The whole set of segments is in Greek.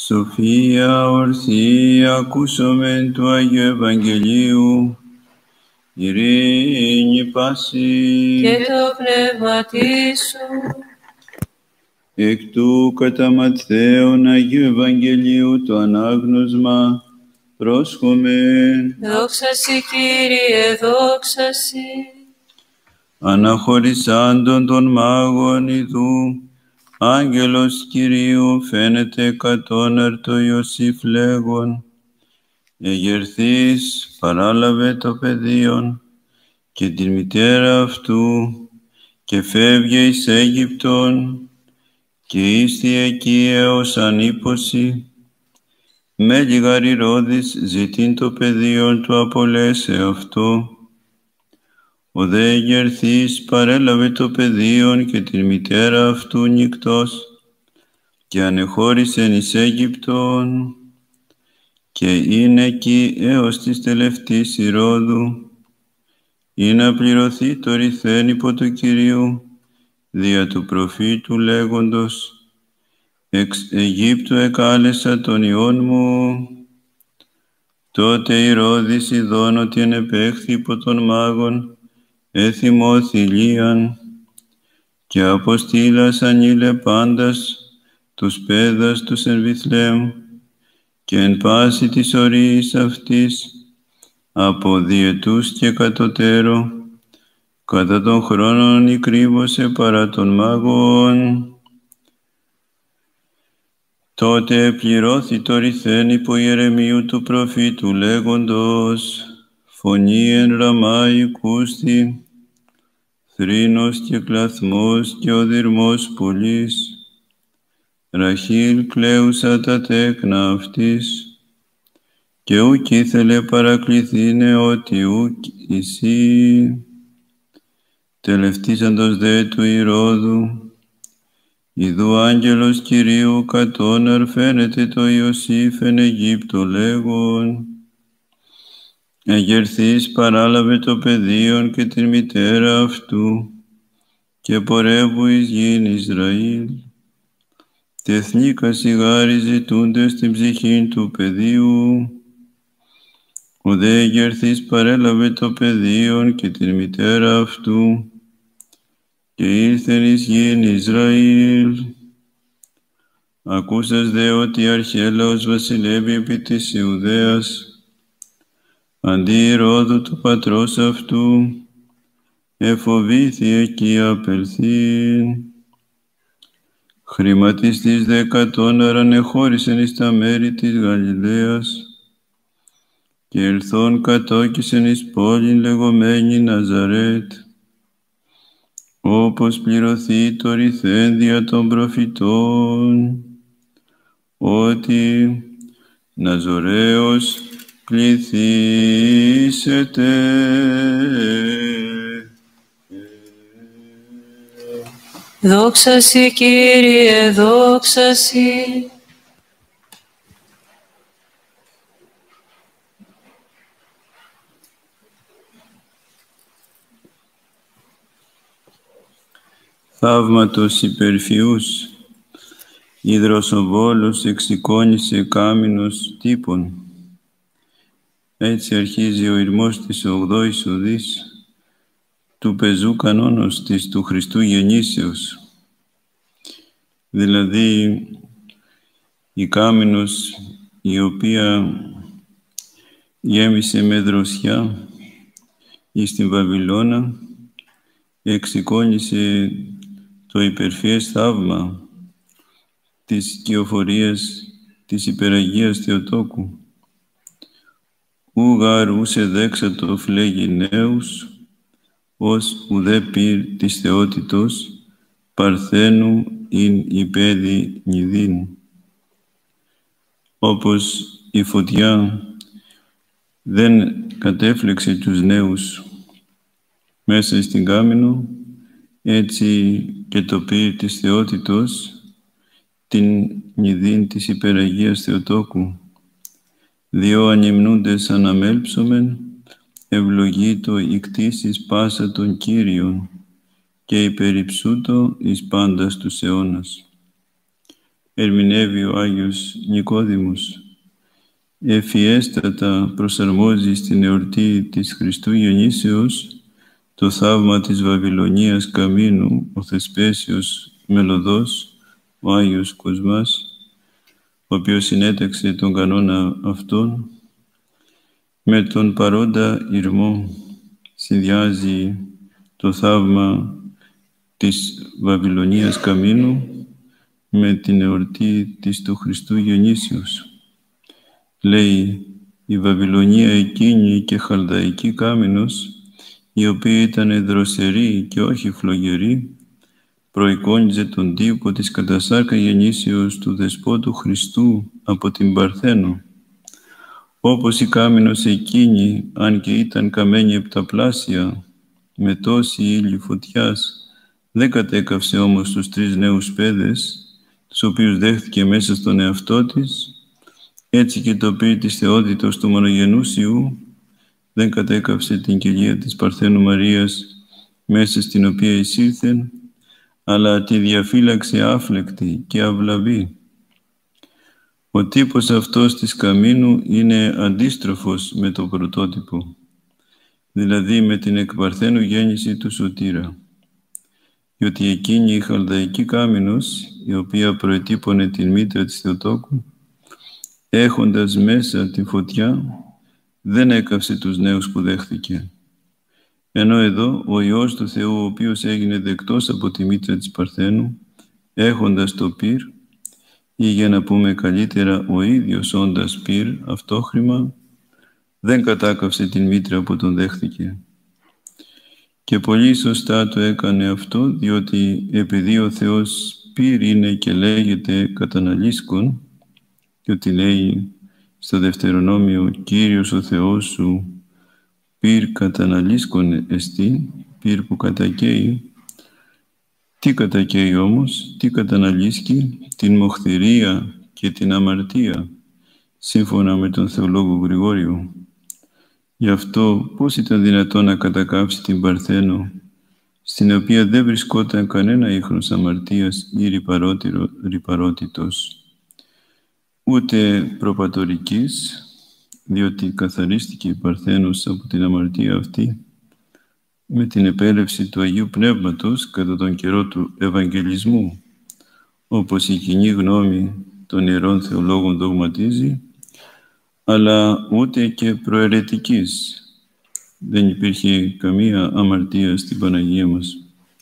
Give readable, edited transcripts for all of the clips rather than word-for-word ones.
Σοφία ορθή ακούσομεν του Αγίου Ευαγγελίου, ειρήνη πάση και το πνεύματί σου. Εκ του κατά Ματθαίον Αγίου Ευαγγελίου το ανάγνωσμα πρόσχομεν. Δόξα σοι, Κύριε, δόξα σοι. Αναχωρησάντων των μάγων ιδού, άγγελος Κυρίου φαίνεται κατώναρτο Ιωσήφ λέγον, εγερθείς παράλαβε το παιδίον και την μητέρα αυτού και φεύγε εις Αίγυπτον και ήστι εκεί έως ανήποση, με λίγαρ Ηρώδης ζητήν το παιδίον του απολέσει αυτό. Ο δε εγερθής παρέλαβε το παιδίον και την μητέρα αυτού νυκτός και ανεχώρησεν εις Αίγυπτον και είναι εκεί έως της τελευταίας Ηρώδου, ή να πληρωθεί το ρηθέν υπό του Κυρίου δια του προφήτου λέγοντος, εξ Αιγύπτου εκάλεσα τον Υιόν μου. Τότε Ηρώδης ειδών ότι ενεπέχθη υπό των μάγων έθιμο θηλίαν και αποστήλασαν ήλε πάντας τους παίδας τους εν Βιθλεέμ και εν πάση της ορίης αυτής από διετούς και κατωτέρω κατά των χρόνων ηκρύβωσε παρά των μάγων. Τότε πληρώθη το ρηθέν υπό Ιερεμίου του προφήτου λέγοντος, φωνή εν Ραμά οικούστη, θρήνος και κλαθμός και ο δυρμός πουλής, Ραχήλ κλαίουσα τα τέκνα αυτής, και ουκ ήθελε παρακληθήνε ότι ουκ εσύ. Τελευτήσαντος δε του Ηρώδου, ιδού άγγελος Κυρίου κατώναρ φαίνεται το Ιωσήφ εν Αιγύπτο λέγον, εγερθής παράλαβε το παιδίον και την μητέρα αυτού και πορεύου εις γην Ισραήλ. Τεθνίκα σιγάρι ζητούντες την ψυχήν του παιδίου. Ο δε εγερθής παρέλαβε το παιδίον και την μητέρα αυτού και ήλθεν εις γην Ισραήλ. Ακούσας δε ότι Αρχέλαος βασιλεύει επί της Ιουδαίας, αντί Ηρώδου του πατρός αυτού, εφοβήθη εκεί απελθήν. Χρηματιστής δε κατώναραν εχώρισεν εις τα μέρη της Γαλιλαίας και ελθόν κατόκισεν εις πόλην λεγομένη Ναζαρέτ, όπως πληρωθεί το ρηθέν δια των προφητών, ότι Ναζωραίος κληθήσετε. Δόξα σοι, Κύριε, δόξα σοι. Θαύματος υπερφιούς, υδροσοβόλος εξεικόνισε κάμινος τύπων. Έτσι αρχίζει ο ηρμός της 8ης οδής του πεζού κανόνος της του Χριστού γεννήσεως. Δηλαδή η κάμινος η οποία γέμισε με δροσιά εις την Βαβυλώνα εξεικόνισε το υπερφιές θαύμα της κυοφορίας της υπεραγίας Θεοτόκου. Ουγαρ ούσε δέξατο φλέγει νέους, ως ουδέ πυρ της θεότητος, παρθένου ειν υπέδι νηδίν. Όπως η φωτιά δεν κατέφλεξε τους νέους μέσα στην κάμινο, έτσι και το πυρ της θεότητος την νηδίν της υπεραγίας Θεοτόκου. Διό ανυμνούντες αναμέλψομεν, ευλογήτω η κτήσεις πάσα των Κύριων και υπερυψούτο εις πάντας τους αιώνας. ερμηνεύει ο Άγιος Νικόδημος. Ευφιέστατα προσαρμόζει στην εορτή της Χριστού Γεννήσεως το θαύμα της Βαβυλωνίας Καμίνου, ο Θεσπέσιος Μελωδός, ο Άγιος Κοσμάς, ο οποίος συνέταξε τον κανόνα αυτόν, με τον παρόντα ηρμό συνδυάζει το θαύμα της Βαβυλωνίας Καμίνου με την εορτή της του Χριστού Γεννήσεως. Λέει, η Βαβυλωνία εκείνη και Χαλδαϊκή Κάμινος, η οποία ήταν δροσερή και όχι φλογερή, προεικόνιζε τον τύπο της κατασάρκα γεννήσεως του Δεσπότου Χριστού από την Παρθένο. Όπως η Κάμινος εκείνη, αν και ήταν καμένη επταπλάσια, με τόση ύλη φωτιάς, δεν κατέκαυσε όμως τους 3 νέους παιδες, τους οποίους δέχτηκε μέσα στον εαυτό της, έτσι και το πύρ της θεότητος του μονογενούς Υιού δεν κατέκαυσε την κοιλία της Παρθένου Μαρίας, μέσα στην οποία εισήλθεν, αλλά τη διαφύλαξε άφλεκτη και αυλαβή. Ο τύπος αυτός της Καμίνου είναι αντίστροφος με το πρωτότυπο, δηλαδή με την εκ Παρθένου γέννηση του Σωτήρα. Διότι εκείνη η Χαλδαϊκή Κάμινος, η οποία προετύπωνε την μήτρα της Θεοτόκου, έχοντας μέσα τη φωτιά, δεν έκαυσε τους νέους που δέχθηκε. Ενώ εδώ ο Υιός του Θεού, ο οποίος έγινε δεκτός από τη μήτρα της Παρθένου, έχοντας το πύρ, ή για να πούμε καλύτερα ο ίδιος όντας πύρ, αυτόχρημα, δεν κατάκαυσε την μήτρα που τον δέχθηκε. Και πολύ σωστά το έκανε αυτό, διότι επειδή ο Θεός πύρ είναι και λέγεται καταναλίσκον, και ότι λέει στο Δευτερονόμιο «Κύριος ο Θεός σου πύρ καταναλίσκον εστί», πύρ που κατακαίει. Τι κατακαίει όμως, τι καταναλίσκει? Την μοχθηρία και την αμαρτία, σύμφωνα με τον θεολόγο Γρηγόριο. Γι' αυτό πώς ήταν δυνατόν να κατακάψει την Παρθένο, στην οποία δεν βρισκόταν κανένα ίχνος αμαρτίας ή ρυπαρότητος, ούτε προπατορικής, διότι καθαρίστηκε η Παρθένος από την αμαρτία αυτή με την επέλευση του Αγίου Πνεύματος κατά τον καιρό του Ευαγγελισμού, όπως η κοινή γνώμη των Ιερών Θεολόγων δογματίζει, αλλά ούτε και προαιρετικής. Δεν υπήρχε καμία αμαρτία στην Παναγία μας.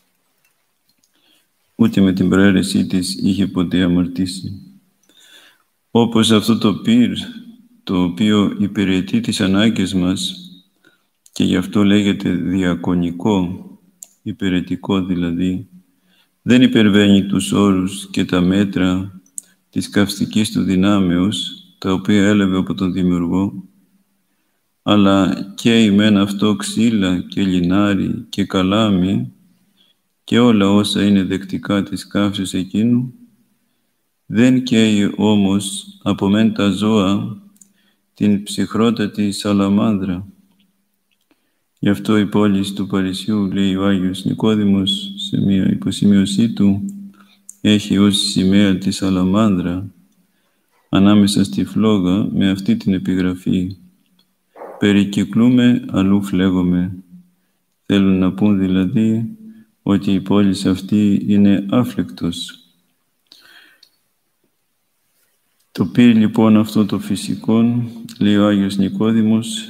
Ούτε με την προαίρεσή της είχε ποτέ αμαρτήσει. Όπως αυτό το πύρ, το οποίο υπηρετεί τις ανάγκες μας και γι' αυτό λέγεται διακονικό, υπηρετικό δηλαδή, δεν υπερβαίνει τους όρους και τα μέτρα της καυστικής του δυνάμεως, τα οποία έλαβε από τον Δημιουργό, αλλά καίει μεν αυτό ξύλα και λινάρι και καλάμι και όλα όσα είναι δεκτικά της καύσης εκείνου, δεν καίει όμως από μεν τα ζώα την ψυχρότατη σαλαμάνδρα. Γι' αυτό η πόλη του Παρισιού, λέει ο Άγιος Νικόδημος σε μια υποσημείωσή του, έχει ως σημαία τη σαλαμάνδρα ανάμεσα στη φλόγα με αυτή την επιγραφή «Περικυκλούμε, αλλού φλέγομαι». Θέλουν να πούν δηλαδή ότι η πόλη αυτή είναι άφλεκτος. Το πύρ λοιπόν αυτό το φυσικό, λέει ο Άγιος Νικόδημος,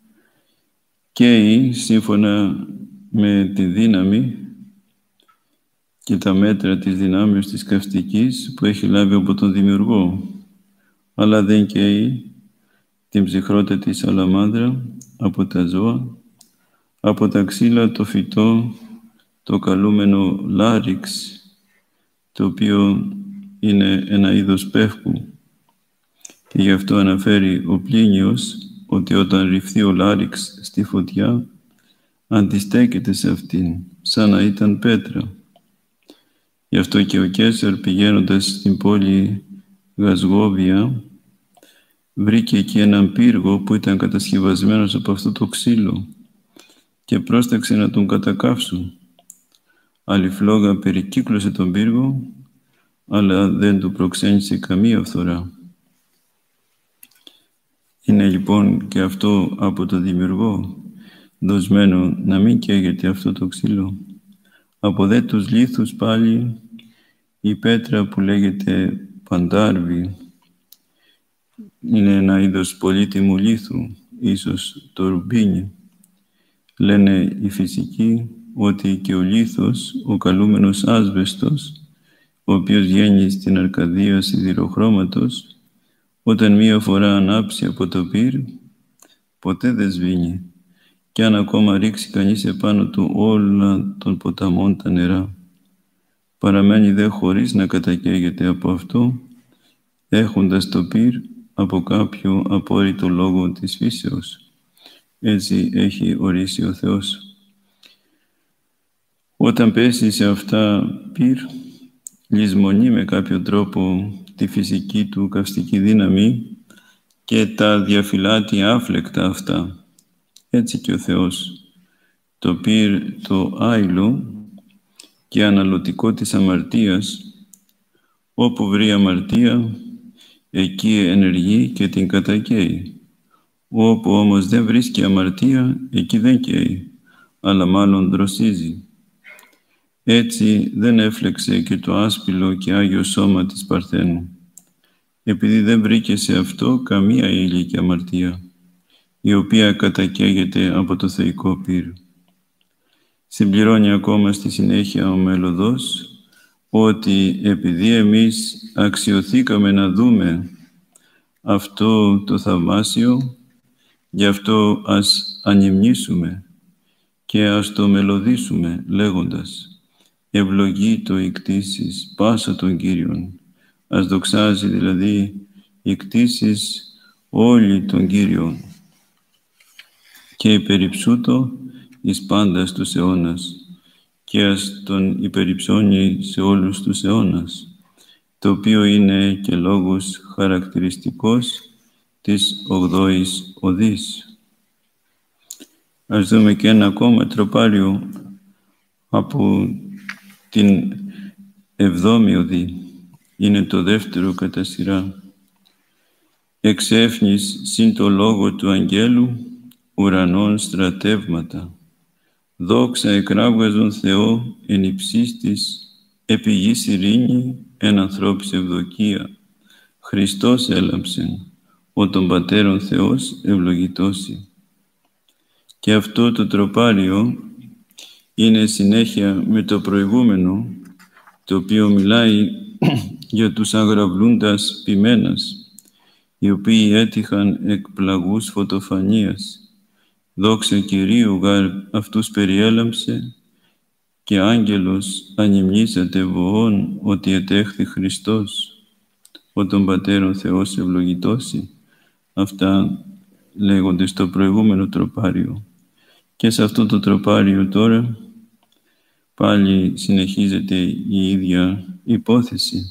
καίει σύμφωνα με τη δύναμη και τα μέτρα της δυνάμεως της καυστικής που έχει λάβει από τον Δημιουργό, αλλά δεν καίει την ψυχρότατη σαλαμάνδρα από τα ζώα, από τα ξύλα το φυτό, το καλούμενο λάριξ, το οποίο είναι ένα είδος πεύκου. Και γι' αυτό αναφέρει ο Πλίνιος ότι όταν ρυφθεί ο λάριξ στη φωτιά, αντιστέκεται σε αυτήν, σαν να ήταν πέτρα. Γι' αυτό και ο Καίσαρ, πηγαίνοντας στην πόλη Γασγόβια, βρήκε εκεί έναν πύργο που ήταν κατασκευασμένος από αυτό το ξύλο και πρόσταξε να τον κατακάψουν. Άλλη φλόγα περικύκλωσε τον πύργο, αλλά δεν του προξένησε καμία φθορά. Είναι λοιπόν και αυτό από το Δημιουργό, δοσμένο να μην καίγεται αυτό το ξύλο. Από δε τους λίθους πάλι, η πέτρα που λέγεται παντάρβη, είναι ένα είδος πολύτιμου λίθου, ίσως το ρουμπίνι. Λένε οι φυσικοί ότι και ο λίθος, ο καλούμενος άσβεστος, ο οποίος βγαίνει στην Αρκαδία σιδηροχρώματος, όταν μία φορά ανάψει από το πυρ, ποτέ δεν σβήνει, και αν ακόμα ρίξει κανείς επάνω του όλα των ποταμών τα νερά. Παραμένει δε χωρίς να κατακαίγεται από αυτό, έχοντας το πυρ από κάποιο απόρριτο λόγο της φύσεως. Έτσι έχει ορίσει ο Θεός. Όταν πέσει σε αυτά πυρ, λησμονεί με κάποιο τρόπο τη φυσική του καυστική δύναμη και τα διαφυλάτει άφλεκτα αυτά. Έτσι και ο Θεός. Το πυρ το άειλο και αναλωτικό της αμαρτίας, όπου βρει αμαρτία, εκεί ενεργεί και την κατακαίει. Όπου όμως δεν βρίσκει αμαρτία, εκεί δεν καίει, αλλά μάλλον δροσίζει. Έτσι δεν έφλεξε και το άσπυλο και άγιο σώμα της Παρθένου, επειδή δεν βρήκε σε αυτό καμία ύλη και αμαρτία, η οποία κατακαίγεται από το θεϊκό πυρ. Συμπληρώνει ακόμα στη συνέχεια ο Μελωδός ότι επειδή εμείς αξιωθήκαμε να δούμε αυτό το θαυμάσιο, γι' αυτό ας ανυμνήσουμε και ας το μελωδήσουμε λέγοντας «Ευλογεί το η κτήσεις πάσα των Κύριων». Ας δοξάζει δηλαδή η κτήσεις όλοι των Κύριων και υπερυψούτο εις πάντας τους αιώνας και ας τον υπερυψώνει σε όλους τους αιώνας, το οποίο είναι και λόγος χαρακτηριστικός της 8ης οδής. Ας δούμε και ένα ακόμα τροπάριο από την 7η οδή. Είναι το δεύτερο κατά σειρά. Εξέφνης συν το λόγο του αγγέλου ουρανών στρατεύματα. Δόξα εκράβγαζον Θεό εν υψίστης, επί γης ειρήνη εν ανθρώπης ευδοκία. Χριστός έλαμψεν, ο των Πατέρων Θεός ευλογητώσει. Και αυτό το τροπάριο είναι συνέχεια με το προηγούμενο, το οποίο μιλάει για τους αγραυλούντας ποιμένας, οι οποίοι έτυχαν εκ πλαγούς φωτοφανίας. Δόξα Κυρίου γάρ αυτούς περιέλαμψε και άγγελος ανυμνήσατε βοών ότι ετέχθη Χριστός, ο των Πατέρων Θεός ευλογητώσει. Αυτά λέγονται στο προηγούμενο τροπάριο. Και σε αυτό το τροπάριο τώρα πάλι συνεχίζεται η ίδια υπόθεση.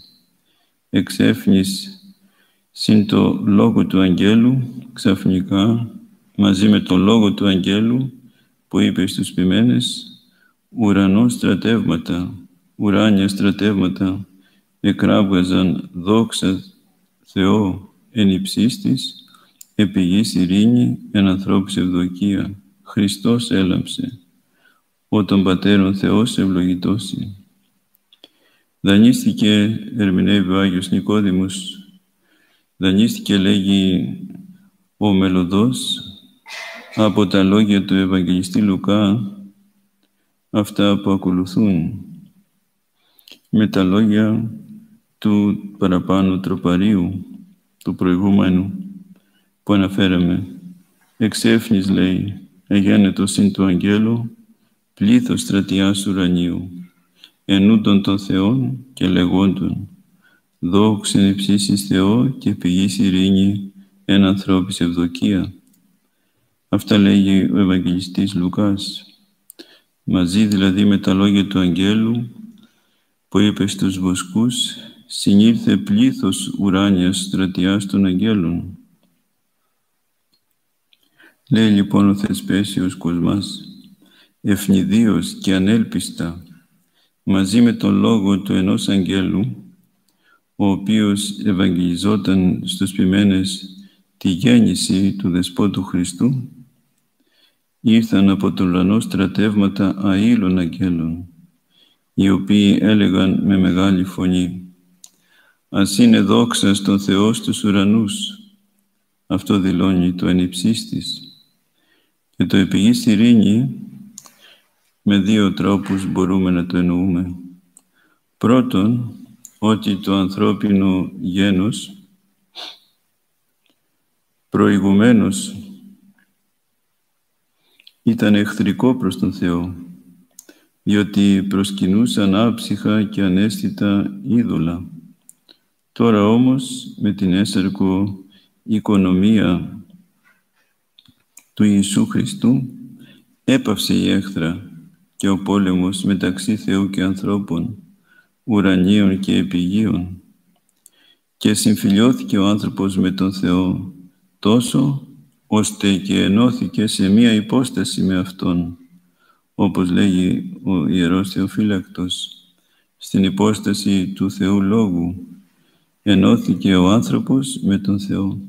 Εξέφνης συν το λόγο του αγγέλου, ξαφνικά μαζί με το λόγο του αγγέλου που είπε στους ποιμένες, ουρανών στρατεύματα, ουράνια στρατεύματα εκράβγαζαν δόξα Θεό εν υψίστης, επί γης ειρήνη εν ανθρώπης ευδοκία. Χριστός έλαμψε, ο των Πατέρων Θεός ευλογητώσει. Δανείστηκε, ερμηνεύει ο Άγιος Νικόδημος, δανείστηκε, λέγει ο Μελωδός, από τα λόγια του Ευαγγελιστή Λουκά, αυτά που ακολουθούν, με τα λόγια του παραπάνω τροπαρίου, του προηγούμενου, που αναφέραμε. Εξέφνης, λέει, εγένετο συν του αγγέλου, πλήθος στρατιάς ουρανίου, ενούντων των Θεών και λεγόντων, δόξεν υψίσεις Θεό και πηγής ειρήνη εν ανθρώπης ευδοκία. Αυτά λέγει ο Ευαγγελιστής Λουκάς. Μαζί δηλαδή με τα λόγια του αγγέλου που είπε στους βοσκούς, συνήλθε πλήθος ουράνιας στρατιάς των αγγέλων. Λέει λοιπόν ο Θεσπέσιος Κοσμάς, ευνηδίως και ανέλπιστα, μαζί με τον λόγο του ενός αγγέλου, ο οποίος ευαγγελιζόταν στους ποιμένες τη γέννηση του Δεσπότου Χριστού, ήρθαν από τον ουρανό στρατεύματα αήλων αγγέλων, οι οποίοι έλεγαν με μεγάλη φωνή: «Ας είναι δόξα στον Θεό στους ουρανούς». Αυτό δηλώνει το εν υψίστης. Και το επιγείς ειρήνη με δύο τρόπους μπορούμε να το εννοούμε. Πρώτον, ότι το ανθρώπινο γένος προηγουμένως ήταν εχθρικό προς τον Θεό, διότι προσκυνούσαν άψυχα και ανέστητα είδωλα. Τώρα όμως, με την έσαρκο οικονομία του Ιησού Χριστού, έπαυσε η έχθρα και ο πόλεμος μεταξύ Θεού και ανθρώπων, ουρανίων και επιγείων, και συμφιλιώθηκε ο άνθρωπος με τον Θεό τόσο, ώστε και ενώθηκε σε μία υπόσταση με Αυτόν, όπως λέγει ο Ιερός Θεοφύλακτος, στην υπόσταση του Θεού Λόγου ενώθηκε ο άνθρωπος με τον Θεό.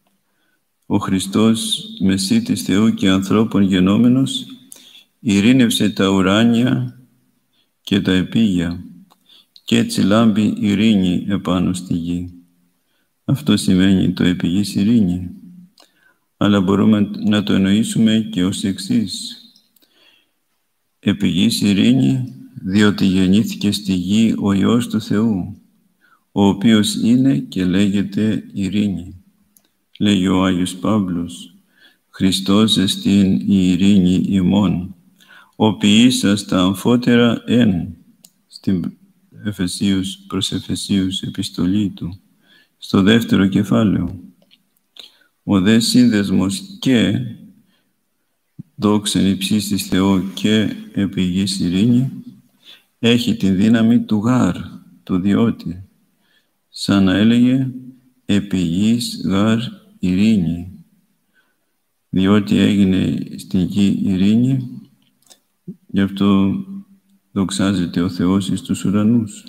Ο Χριστός, μεσίτης Θεού και ανθρώπων γενόμενος, ειρήνευσε τα ουράνια και τα επίγεια, και έτσι λάμπει ειρήνη επάνω στη γη. Αυτό σημαίνει το επιγείς ειρήνη, αλλά μπορούμε να το εννοήσουμε και ως εξής. Επιγείς ειρήνη, διότι γεννήθηκε στη γη ο Υιός του Θεού, ο οποίος είναι και λέγεται ειρήνη. Λέγει ο Άγιος Παύλος: «Χριστός εστίν η ειρήνη ημών, ο ποιήσας τα αμφότερα εν», στην προς Εφεσίους επιστολή του, στο 2ο κεφάλαιο. Ο δε σύνδεσμος και δόξεν υψίστης Θεό και επιγείς ειρήνη έχει την δύναμη του γάρ, του διότι, σαν να έλεγε επιγείς γάρ ειρήνη, διότι έγινε στην γη ειρήνη, γι' αυτό δοξάζεται ο Θεός εις τους ουρανούς.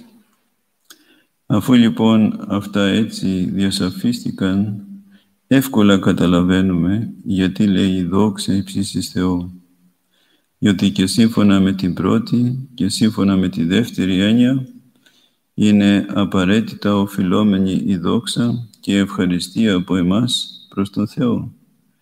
Αφού λοιπόν αυτά έτσι διασαφίστηκαν, εύκολα καταλαβαίνουμε γιατί λέει δόξα υψίστης Θεό. Διότι και σύμφωνα με την πρώτη και σύμφωνα με τη δεύτερη έννοια, είναι απαραίτητα οφειλόμενη η δόξα και η ευχαριστία από εμάς προς τον Θεό.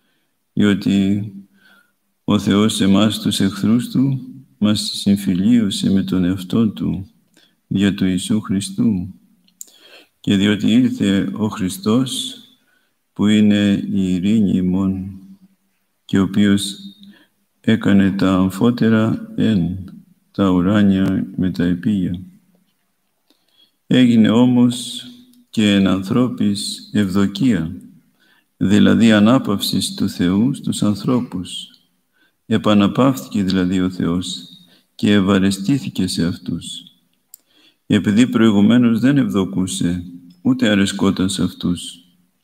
Διότι ο Θεός εμάς τους εχθρούς Του μας συμφιλίωσε με τον εαυτό Του δια του Ιησού Χριστού, και διότι ήρθε ο Χριστός που είναι η ειρήνη ημών και ο οποίος έκανε τα αμφότερα εν, τα ουράνια με τα επίγεια. Έγινε όμως και εν ανθρώπης ευδοκία, δηλαδή ανάπαυσης του Θεού στους ανθρώπους. Επαναπαύθηκε δηλαδή ο Θεός και ευαρεστήθηκε σε αυτούς. Επειδή προηγουμένως δεν ευδοκούσε, ούτε αρεσκόταν σε αυτούς.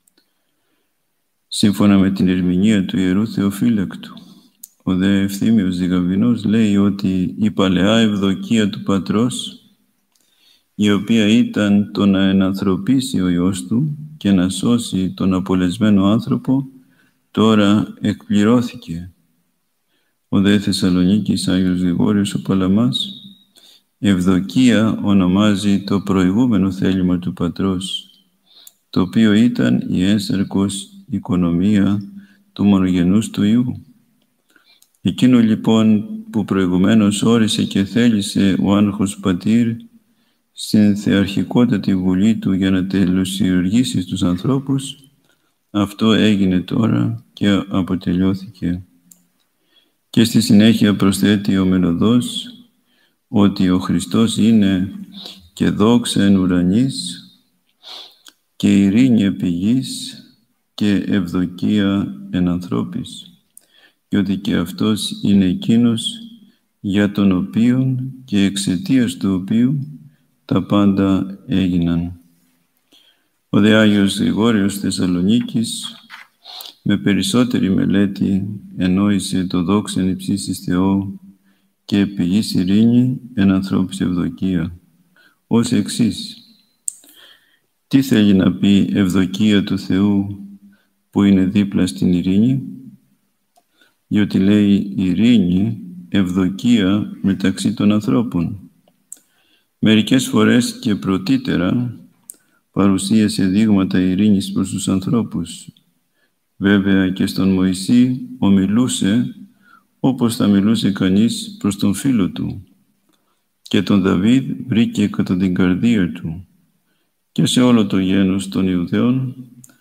Σύμφωνα με την ερμηνεία του Ιερού Θεοφύλακτου, ο δε Ευθύμιος Ζυγαβηνός λέει ότι η παλαιά ευδοκία του Πατρός, η οποία ήταν το να ενανθρωπίσει ο Υιός Του και να σώσει τον απολεσμένο άνθρωπο, τώρα εκπληρώθηκε. Ο δε Θεσσαλονίκης Άγιος Γρηγόριος ο Παλαμάς, ευδοκία ονομάζει το προηγούμενο θέλημα του Πατρός, το οποίο ήταν η έσαρκος οικονομία του μονογενούς του Υιού. Εκείνο λοιπόν που προηγουμένως όρισε και θέλησε ο Άνοχος Πατήρ στην θεαρχικότατη βουλή του για να τελουσιουργήσει τους ανθρώπους, αυτό έγινε τώρα και αποτελειώθηκε. Και στη συνέχεια προσθέτει ο Μελωδός ότι ο Χριστός είναι και δόξα εν ουρανής και ειρήνη επί γης και ευδοκία εν ανθρώπης, και ότι και αυτός είναι εκείνος για τον οποίον και εξαιτίας του οποίου τα πάντα έγιναν. Ο δε Άγιος Γρηγόριος Θεσσαλονίκης με περισσότερη μελέτη εννόησε το δόξεν υψίστης Θεό και επιγείς ειρήνη εν ανθρώπης ευδοκία ως εξής. Τι θέλει να πει ευδοκία του Θεού που είναι δίπλα στην ειρήνη? Διότι λέει ειρήνη, ευδοκία μεταξύ των ανθρώπων. Μερικές φορές και πρωτήτερα παρουσίασε δείγματα ειρήνης προς τους ανθρώπους. Βέβαια και στον Μωυσή ομιλούσε όπως θα μιλούσε κανείς προς τον φίλο του, και τον Δαβίδ βρήκε κατά την καρδία του, και σε όλο το γένος των Ιουδαίων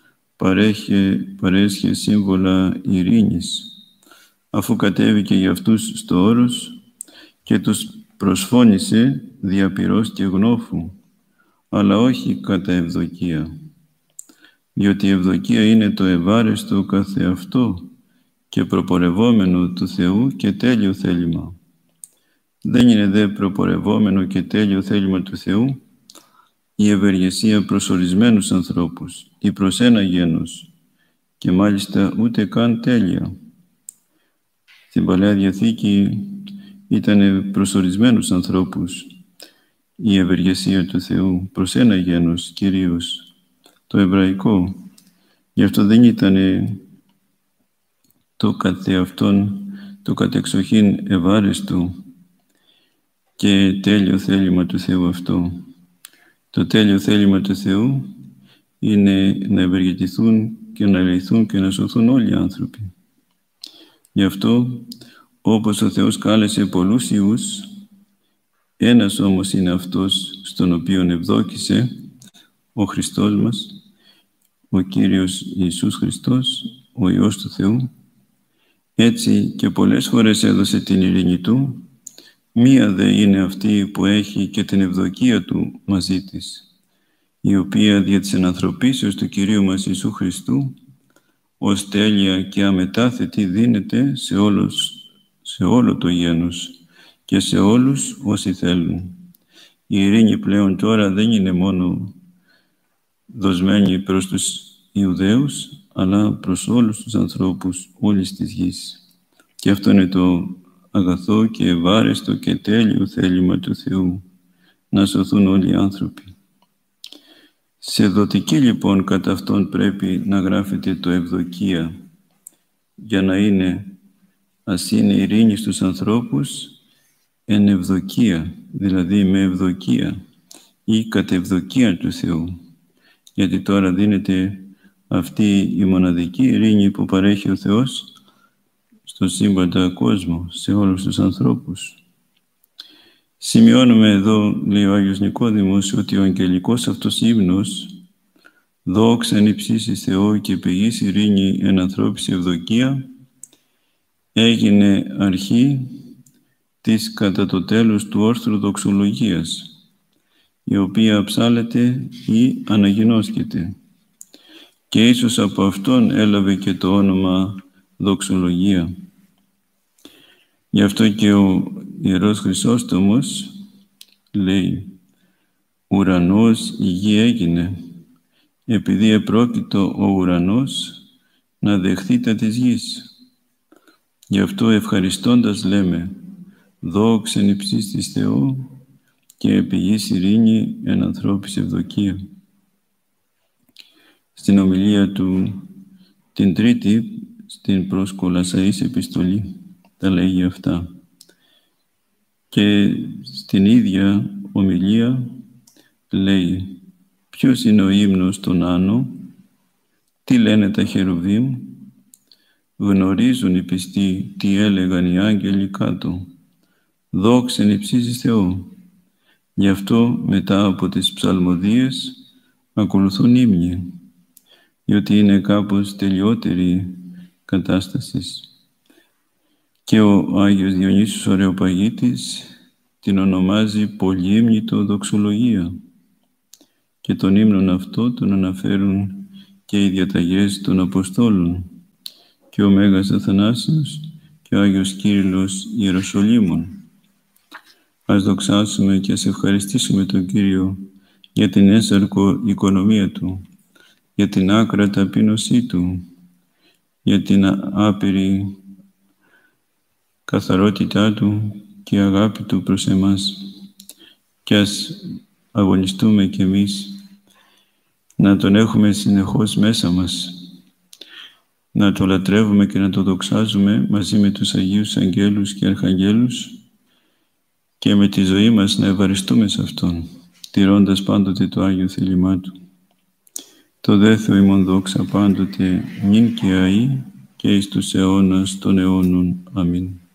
παρέσχε σύμβολα ειρήνης, αφού κατέβηκε για αυτούς στο όρος και τους προσφώνησε δια πυρός και γνώφου, αλλά όχι κατά ευδοκία, διότι η ευδοκία είναι το ευάρεστο καθεαυτό και προπορευόμενο του Θεού και τέλειο θέλημα. Δεν είναι δε προπορευόμενο και τέλειο θέλημα του Θεού η ευεργεσία προς ορισμένους ανθρώπους ή προς ένα γένος, και μάλιστα ούτε καν τέλεια. Στην Παλαιά Διαθήκη ήταν προς ορισμένους ανθρώπους η ευεργεσία του Θεού, προς ένα γένος κυρίως, το εβραϊκό. Γι' αυτό δεν ήταν το καθεαυτόν, το κατεξοχήν ευάρεστο και τέλειο θέλημα του Θεού αυτό. Το τέλειο θέλημα του Θεού είναι να ευεργετηθούν και να ελεηθούν και να σωθούν όλοι οι άνθρωποι. Γι' αυτό, όπως ο Θεός κάλεσε πολλούς ιούς, ένας όμως είναι αυτός στον οποίον ευδόκησε ο Χριστός μας, ο Κύριος Ιησούς Χριστός, ο Υιός του Θεού. Έτσι και πολλές φορές έδωσε την ειρήνη Του, μία δε είναι αυτή που έχει και την ευδοκία Του μαζί της, η οποία δια της ενανθρωπίσεως του Κυρίου μας Ιησού Χριστού ως τέλεια και αμετάθετη δίνεται σε όλο το γένος και σε όλους όσοι θέλουν. Η ειρήνη πλέον τώρα δεν είναι μόνο δοσμένη προς τους Ιουδαίους, αλλά προς όλους τους ανθρώπους όλης της γης. Και αυτό είναι το αγαθό και ευάρεστο και τέλειο θέλημα του Θεού, να σωθούν όλοι οι άνθρωποι. Σε δοτική λοιπόν κατά αυτόν πρέπει να γράφεται το ευδοκία, για να είναι, ας είναι ειρήνη στους ανθρώπους, εν ευδοκία, δηλαδή με ευδοκία ή κατ' ευδοκία του Θεού. Γιατί τώρα δίνεται αυτή η μοναδική ειρήνη που παρέχει ο Θεός στο σύμπαντα κόσμο, σε όλους τους ανθρώπους. Σημειώνουμε εδώ, λέει ο Άγιος Νικόδημος, ότι ο αγγελικός αυτός ύμνος, δόξαν υψίσεις Θεό και πηγής ειρήνη εν ανθρώπης ευδοκία, έγινε αρχή της κατά το τέλος του όρθρου δοξολογίας, η οποία ψάλλεται ή αναγινώσκεται, και ίσως από αυτόν έλαβε και το όνομα δοξολογία. Γι' αυτό και ο Ιερός Χρυσόστομος λέει «Ουρανός η γη έγινε, επειδή επρόκειτο ο ουρανός να δεχθεί τα της γης». Γι' αυτό ευχαριστώντας λέμε «Δόξεν υψίστης της Θεού και επηγής ειρήνη εν ανθρώπης ευδοκία». Στην ομιλία του την Τρίτη, στην προς Κολασσαής επιστολή, τα λέγει αυτά. Και στην ίδια ομιλία λέει «Ποιος είναι ο ύμνος των άνω, τι λένε τα χερουβίμ, γνωρίζουν οι πιστοί τι έλεγαν οι άγγελοι κάτω, δόξεν υψίσεις Θεό». Γι' αυτό μετά από τις ψαλμοδίες ακολουθούν ύμνοι, διότι είναι κάπως τελειότερη κατάσταση. Και ο Άγιος Διονύσιος ο Αreopagitης την ονομάζει πολύύμνητο δοξολογία, και τον ύμνον αυτό τον αναφέρουν και οι διαταγές των Αποστόλων και ο Μέγας Αθανάσιος και ο Άγιος Κύριλλος Ιεροσολύμων. Ας δοξάσουμε και ας ευχαριστήσουμε τον Κύριο για την έσαρκο οικονομία Του, για την άκρα ταπείνωσή Του, για την άπειρη καθαρότητά Του και αγάπη Του προς εμάς. Και ας αγωνιστούμε κι εμείς να Τον έχουμε συνεχώς μέσα μας, να το λατρεύουμε και να το δοξάζουμε μαζί με τους Αγίους Αγγέλους και Αρχαγγέλους και με τη ζωή μας να ευαριστούμε σε Αυτόν, τηρώντας πάντοτε το Άγιο θέλημά Του. Το δε Θεό ημών δόξα πάντοτε, νυν και αεί, και εις τους αιώνας των αιώνων. Αμήν.